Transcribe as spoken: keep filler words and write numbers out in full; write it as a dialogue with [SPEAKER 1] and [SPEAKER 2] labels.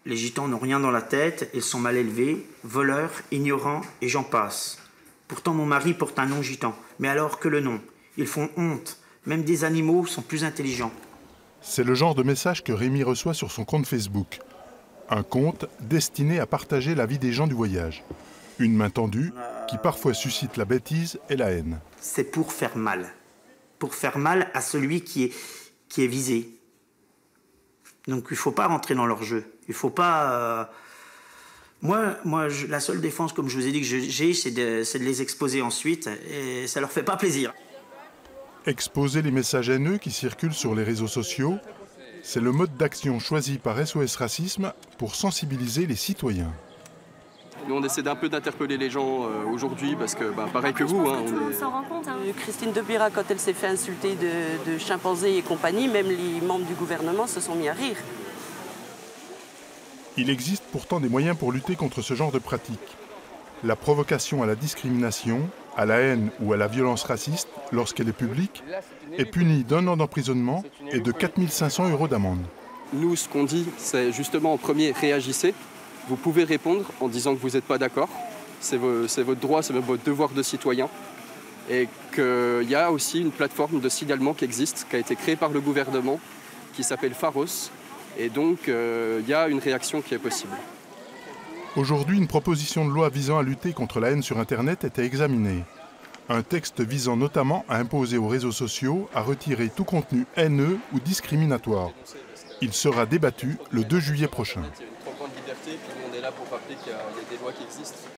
[SPEAKER 1] Les gitans n'ont rien dans la tête, ils sont mal élevés, voleurs, ignorants et j'en passe. Pourtant mon mari porte un nom gitan, mais alors que le nom. Ils font honte, même des animaux sont plus intelligents.
[SPEAKER 2] C'est le genre de message que Rémi reçoit sur son compte Facebook. Un compte destiné à partager la vie des gens du voyage. Une main tendue qui parfois suscite la bêtise et la haine.
[SPEAKER 1] C'est pour faire mal. Pour faire mal à celui qui est, qui est visé. Donc il ne faut pas rentrer dans leur jeu. Il ne faut pas... Euh... Moi, moi je, la seule défense, comme je vous ai dit, que j'ai, c'est de, c'est de les exposer ensuite. Et ça ne leur fait pas plaisir.
[SPEAKER 2] Exposer les messages haineux qui circulent sur les réseaux sociaux, c'est le mode d'action choisi par S O S Racisme pour sensibiliser les citoyens.
[SPEAKER 3] Nous, on essaie d'un peu d'interpeller les gens euh, aujourd'hui parce que, bah, pareil que vous... Hein,
[SPEAKER 4] tout le monde s'en rend compte. Hein. Christine Taubira, quand elle s'est fait insulter de, de chimpanzés et compagnie, même les membres du gouvernement se sont mis à rire.
[SPEAKER 2] Il existe pourtant des moyens pour lutter contre ce genre de pratiques. La provocation à la discrimination, à la haine ou à la violence raciste, lorsqu'elle est publique, est punie d'un an d'emprisonnement et de quatre mille cinq cents euros d'amende.
[SPEAKER 3] Nous, ce qu'on dit, c'est justement en premier, réagissez. Vous pouvez répondre en disant que vous n'êtes pas d'accord. C'est vo- c'est votre droit, c'est même votre devoir de citoyen. Et qu'il y a aussi une plateforme de signalement qui existe, qui a été créée par le gouvernement, qui s'appelle Pharos. Et donc, il euh, y a une réaction qui est possible.
[SPEAKER 2] Aujourd'hui, une proposition de loi visant à lutter contre la haine sur Internet était examinée. Un texte visant notamment à imposer aux réseaux sociaux à retirer tout contenu haineux ou discriminatoire. Il sera débattu le deux juillet prochain.
[SPEAKER 3] Il y a une trop grande liberté, puis nous on est là pour rappeler qu'il y a des lois qui existent.